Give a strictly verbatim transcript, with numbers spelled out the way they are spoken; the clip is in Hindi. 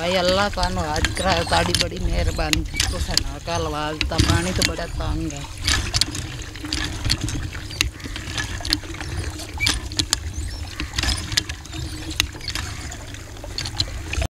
भाई अल्लाह का आज कराया ताड़ी बड़ी मेहरबानी तो सना का लवाज पानी तो बड़ा तंग है।